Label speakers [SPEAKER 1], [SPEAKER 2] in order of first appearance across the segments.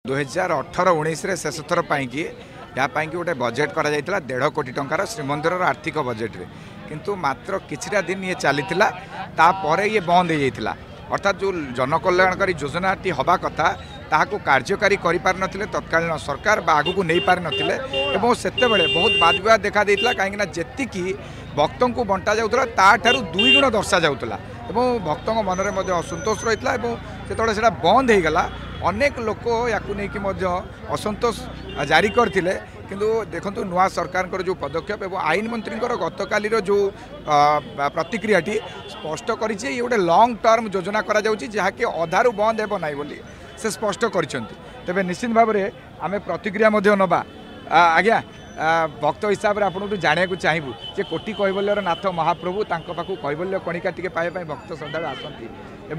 [SPEAKER 1] 2018-19 शेष थर कि यहाँ गोटे बजेट करा 1.5 कोटी टंकार श्रीमंदिर आर्थिक बजेट रे किंतु मात्र किछिटा दिन ये चली ये बंद हो जाता अर्थात जो जनकल्याणकारी योजना टी हवा कथा ताकू कार्यकारी करें तत्कालीन सरकार आगू को नहीं पारि नथिले एवं सेतेबेले बहुत वाद विवाद देखा देता कहीं जेतिकी भक्तों को बंटा जाऊला ताठारू 2 गुण दर्शा जाऊला एवं भक्तों मन में असंतोष रही है से बंद हो गला अनेक लोक या असंतोष जारी करते किंतु देखो नुआ सरकार जो पदक्षेप एवं आईन मंत्री गतकाली जो प्रतिक्रिया स्पष्ट कर गोटे लंग टर्म योजना करा जहाँकि अधारू बंद हो ना बोली से स्पष्ट करे निश्चित भाव में आम प्रतिक्रिया नवा आज्ञा भक्त हिसाब से आपको जाना चाहबू जे कोटि कैवल्यर नाथ महाप्रभु पाखु कैवल्य कणिका टी पाइबा भक्त श्रद्धा आसती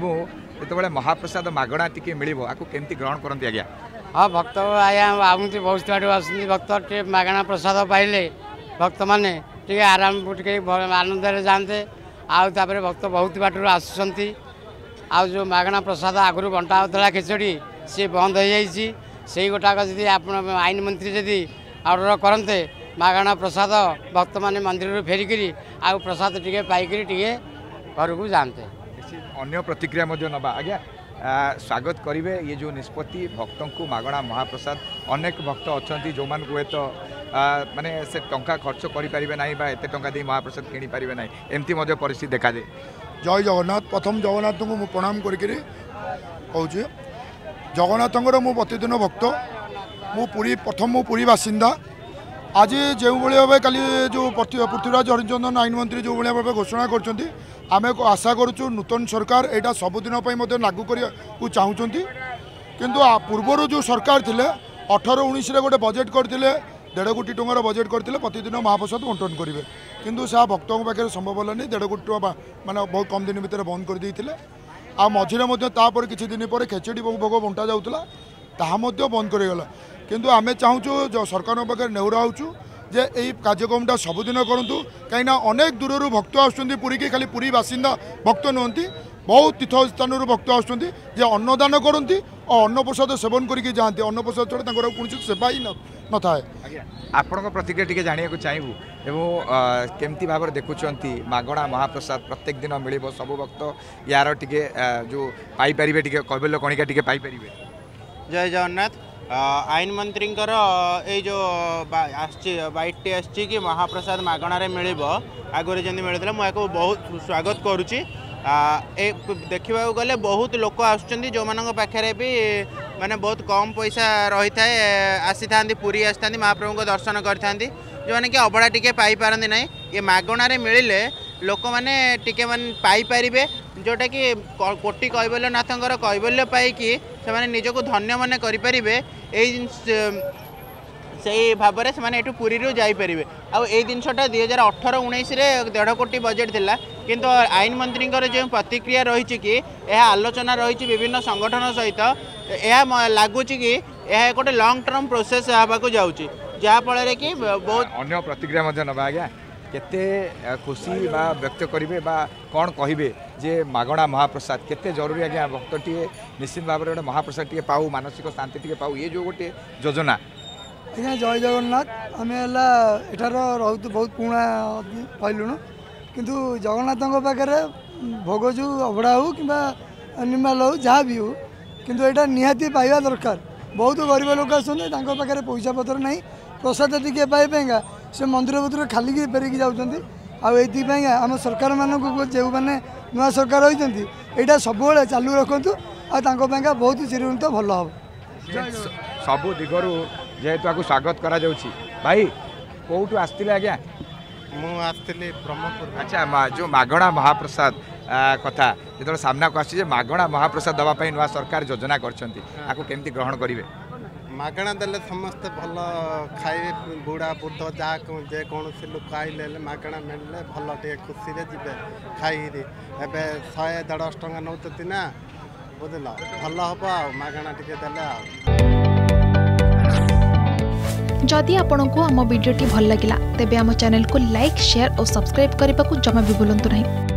[SPEAKER 1] जो महाप्रसाद मागणा टी मिल केमती ग्रहण करती आज्ञा
[SPEAKER 2] हाँ भक्त आया आमती बहुत आड़ आस भक्त टे मागणा प्रसाद पाइले भक्त मैंने टे आराम टे आनंद जाते आउे भक्त बहुत बाटर आसुँच आ जो मागणा प्रसाद आगुरी बंटा होता खिचड़ी सी बंद हो जाइए से गोटाक जी आप आईन मंत्री जदि ऑर्डर करते मागणा प्रसाद भक्त मैंने मंदिर फेरिकी आ प्रसाद टे पाइकी टे घर को जाते
[SPEAKER 1] अन्य प्रतिक्रिया नवा आज्ञा स्वागत करेंगे ये जो निष्पत्ति भक्तों को मागणा महाप्रसाद अनेक भक्त अच्छा जो मान हे तो माने से टंका खर्च करें ना एत टा दे महाप्रसाद किणी पारे ना एमती परिस्थिति देखा दे।
[SPEAKER 3] जय जगन्नाथ प्रथम जगन्नाथ को प्रणाम करके कहूँ जगन्नाथ मु प्रतिदिन भक्त मु पुरी प्रथम मु पुरी बासिंदा आज जो भाव कल जो पृथ्वीराज हरिचंदन आईन मंत्री जो भाव घोषणा कर आम आशा करुँ नूतन सरकार यहाँ सबुदिन लागू करने चाहूँगी किंतु पूर्वर जो सरकार थे 18-19 गोटे बजेट करते 1.5 कोटी टंकार बजेट करते प्रतिदिन महाप्रसाद बंटन करेंगे किंतु से भक्तों पाखे संभव है 1.5 कोटी टका माने बहुत कम दिन भितर बंद कर देते आ मझे तापर किसी दिन पर खेचड़ी भोग बंटा जाऊला ताहा बंद करगला किंतु आम चाहूँ सरकार पाखे नेहुरा होचु जे यही कार्यक्रमटा सबुदिन करूँ कहीं अनेक दूर भक्त आसुँच की खाली पुरी बासिंदा भक्त नुहति बहुत तीर्थ स्थान भक्त आसुँच अन्नदान करती और अन्न प्रसाद सेवन करके जाती अन्न प्रसाद छड़ा कौन सेवा ही न थाए।
[SPEAKER 1] आपण प्रतिक्रिया टी जाना चाहबू एवं केमती भाव में देखुंत मागणा महाप्रसाद प्रत्येक दिन मिल सब भक्त यार टे जो पाइपर कैवल्य कणिका टी पाइपर।
[SPEAKER 4] जय जगन्नाथ आईन मंत्री ये जो बाइटी आसी कि महाप्रसाद मागणार मिल आगुरी जमी मिलता मुझे बहुत स्वागत करुच्ची देखा गले बहुत लोक आसुँच जो पाखे भी माने बहुत कम पैसा रही था आसी था पुरी आसी था महाप्रभु को दर्शन करते जो मैंने कि अबड़ा टी पाइपारती ना ये मागणार मिले लोक मैंने टी पाइपर जोटा कि कोटि कैवल्यनाथ कैवल्य पाई से निजक धन्य मन करें से भाव में से पुरी जापर आउ जिनसा 2018-19 1.5 कोटी बजेट थिला किंतु आईन मंत्री जो प्रतिक्रिया रही कि यह आलोचना रही विभिन्न संगठन सहित यह लगुच कि यह गोटे लंग टर्म प्रोसेस हाँक जाऊँगी जहाँफल कि बहुत
[SPEAKER 1] अन्य प्रतिक्रिया नवा आज्ञा केते खुशी व्यक्त करेंगे कौन कहे जे मागणा महाप्रसाद केते जरूरी आज्ञा भक्त टी निश्चित भाव में महाप्रसाद टी पाऊ मानसिक शांति टी पाऊ ये जो गोटे योजना
[SPEAKER 5] आज्ञा जय जगन्नाथ आम एठार रोत बहुत पुणा पाइलुणु किंतु जगन्नाथ पाखे भोग जो अभड़ा हो कि निमाल हो जहाँ भी हो किंतु यहाँ निहाती पाइबा दरकार बहुत गरीब लोक आसते पैसा पतर ना प्रसाद टी पाइबा से मंदिर भर खाली फेरिकी जाऊँच आम सरकार मानक जो मैंने नुआ सरकार होती यहाँ सब चालू रखु आ बहुत चिरंत भल हम
[SPEAKER 1] सबु दिगरु जेहेतु आपको स्वागत करा जाउछि भाई कोठु आस्तिले आज्ञा
[SPEAKER 6] मुझे ब्रह्मपुर।
[SPEAKER 1] अच्छा जो मागणा महाप्रसाद कथा जो सामना को आसी मागणा महाप्रसाद दवाई नुआ सरकार योजना करमती ग्रहण करेंगे
[SPEAKER 6] मागणा देले समस्ते भल खाइबे बुढ़ा बुढ़ जहाँ जेकोसी लोक आइले मागणा मिलले भल टे खुशी रे जीवे खाई एवं 100-150 टंका नौती ना बुझल भल हम मागणा टे देले।
[SPEAKER 7] जदि आपंक आम भिडी भल लगा तेब आम चैनल को लाइक शेयर और सब्सक्राइब करने को जमा भी भूलु नहीं।